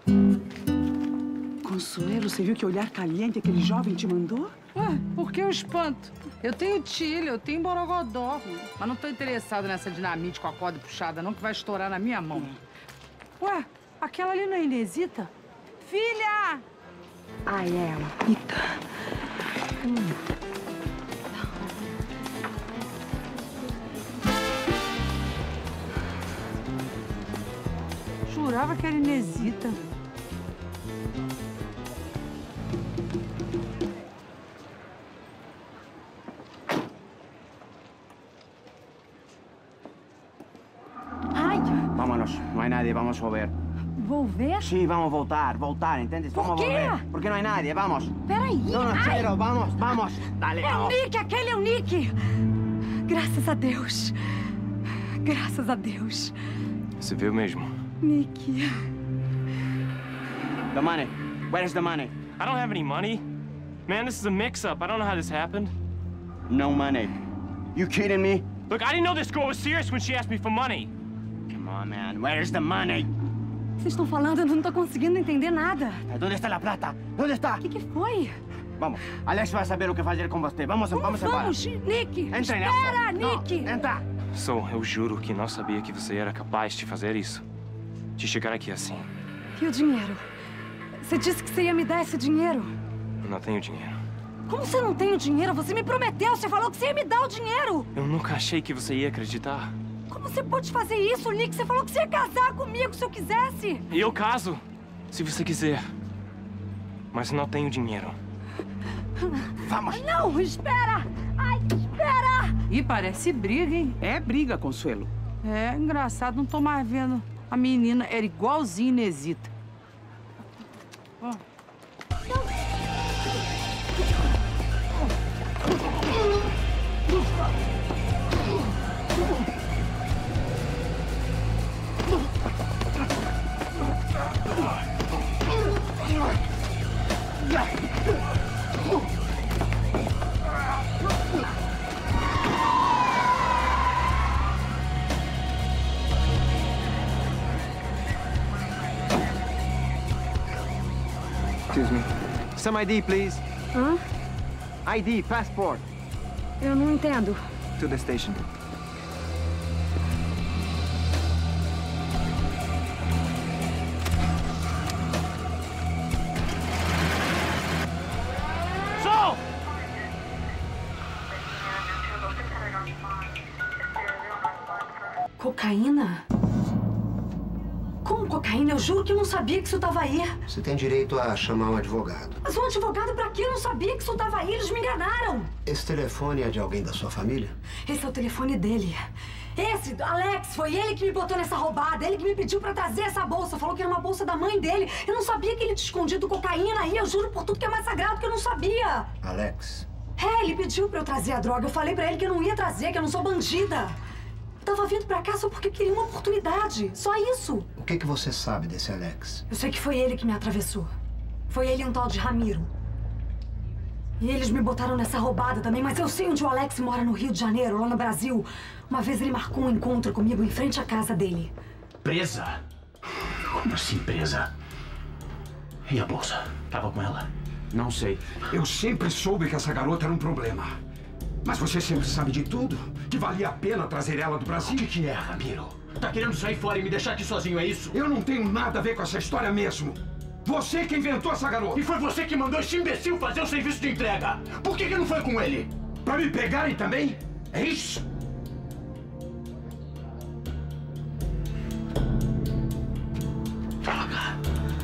Consuelo, você viu que olhar caliente aquele jovem te mandou? Ué, por que o espanto? Eu tenho tilha, eu tenho borogodó. Mas não tô interessado nessa dinamite com a corda puxada, não, que vai estourar na minha mão. Ué, aquela ali não é Inesita? Filha! Ah, é ela. Eita. Jurava que era Inesita. Ai! Vámonos, no hay nadie, vamos a volver. Volver? Sí, vamos a voltar, ¿entiendes? ¿Por Vamos qué? a volver. Porque no hay nadie, vamos. Peraí! No, no, Ai. Chero, vamos. Dale, É o vamos. Nick, aquele é o Nick! Graças a Deus. Graças a Deus. Você viu mesmo? Nick. The money. Where's the money? I don't have any money. Man, this is a mix-up. I don't know how this happened. No money. You kidding me? Look, I didn't know this girl was serious when she asked me for money. Come on, man. Where's the money? Vocês estão falando, eu não tô conseguindo entender nada. ¿Dónde está la plata? ¿Dónde está? O que foi? Vamos. Alex vai saber o que fazer com você. Vamos embora. Vamos, Nick! Entra Espera, nessa. Nick! Não, entra. So, eu juro que não sabia que você era capaz de fazer isso. De chegar aqui assim. E o dinheiro? Você disse que você ia me dar esse dinheiro. Eu não tenho dinheiro. Como você não tem o dinheiro? Você me prometeu, você falou que você ia me dar o dinheiro. Eu nunca achei que você ia acreditar. Como você pode fazer isso, Nick? Você falou que você ia casar comigo se eu quisesse. E eu caso, se você quiser. Mas não tenho dinheiro. Vamos. Não, espera! Ai, espera! Ih, parece briga, hein? É briga, Consuelo. É, engraçado, não tô mais vendo. A menina era igualzinha Inesita. Ó. Excuse me. Some ID, please. Hã? ID, passport. Eu não entendo. To the station. Sol! Cocaína? Como cocaína? Eu juro que eu não sabia que isso tava aí. Você tem direito a chamar um advogado. Mas um advogado pra quê? Eu não sabia que isso tava aí. Eles me enganaram. Esse telefone é de alguém da sua família? Esse é o telefone dele. Esse, Alex, foi ele que me botou nessa roubada. Ele que me pediu pra trazer essa bolsa. Falou que era uma bolsa da mãe dele. Eu não sabia que ele tinha escondido cocaína aí. Eu juro por tudo que é mais sagrado que eu não sabia. Alex, É, ele pediu pra eu trazer a droga. Eu falei pra ele que eu não ia trazer, que eu não sou bandida. Eu tava vindo pra cá só porque queria uma oportunidade. Só isso. o que você sabe desse Alex? Eu sei que foi ele que me atravessou. Foi ele e um tal de Ramiro. E eles me botaram nessa roubada também, mas eu sei onde o Alex mora no Rio de Janeiro, lá no Brasil. Uma vez ele marcou um encontro comigo em frente à casa dele. Presa? Como assim presa? E a bolsa? Tava com ela? Não sei. Eu sempre soube que essa garota era um problema. Mas você sempre sabe de tudo. Que valia a pena trazer ela do Brasil. O que é, Ramiro? Tá querendo sair fora e me deixar aqui sozinho, é isso? Eu não tenho nada a ver com essa história mesmo. Você que inventou essa garota. E foi você que mandou esse imbecil fazer o serviço de entrega. Por que não foi com ele? Pra me pegarem também? É isso? Droga.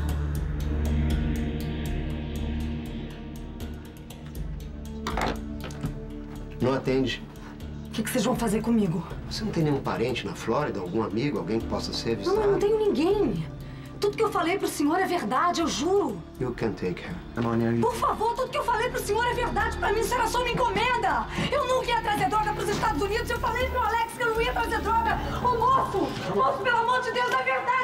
Não atende. O que vocês vão fazer comigo? Você não tem nenhum parente na Flórida, algum amigo, alguém que possa ser visitado? Não, eu não tenho ninguém. Tudo que eu falei pro senhor é verdade, eu juro. You can take her. Por favor, tudo que eu falei pro senhor é verdade. Pra mim, isso era só uma encomenda. Eu nunca ia trazer droga pros Estados Unidos. Eu falei pro Alex que eu não ia trazer droga. Ô, moço, pelo amor de Deus, é verdade.